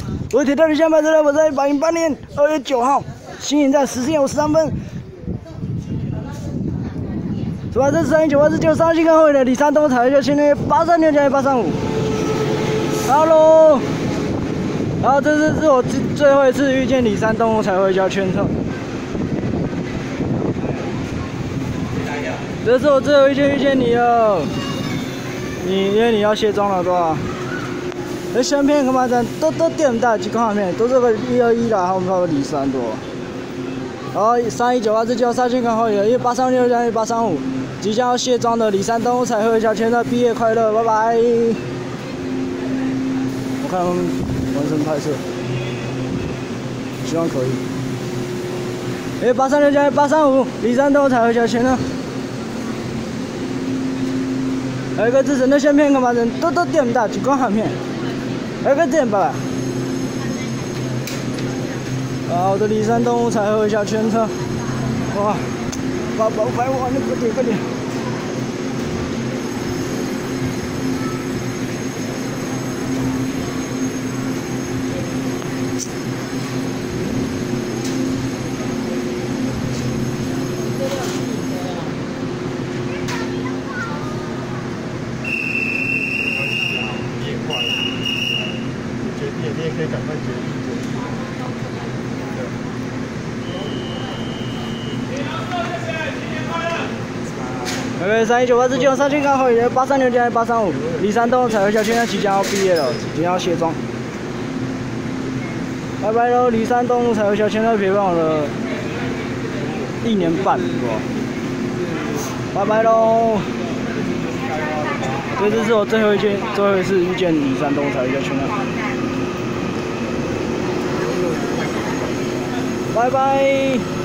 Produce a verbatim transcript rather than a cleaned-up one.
我铁道的下班车，我在一百零八年二月九号，新营站十四点五十三分。主要这三一九八是就上新看后面的李山东踩一下前面八三六加八三五。Hello， 然后这是是我最最后一次遇见李山东，我才会叫圈车。这是我最后一次遇见你哦。你因为你要卸妆了，对吧？那相片干嘛这都都电不大，几个画面都是个一二一啦，后面还有李三多。然后三一九八是叫上新看后面，因为八三六加八三五。即将要卸妆的李山东彩绘小圈的毕业快乐，拜拜！我看他们完成拍摄，希望可以。哎，八三六加八三五，李山东彩绘小圈呢？还有一个自身的相片干嘛人都都点不大，几光含片。还有个点吧。啊，我的李山东彩绘小圈车，哇！把把把我那快点快点！ 你也快，决定你也可以赶快决定。 OK， 三一九八是就上新看后面八三六加八三五，李山东彩绘小圈现在即将要毕业了，即将要卸妆。拜拜喽，李山东彩绘小圈陪伴我了一年半，是吧？拜拜喽！所以这是我最后一件、最后一次遇见李山东彩绘小圈了。拜拜。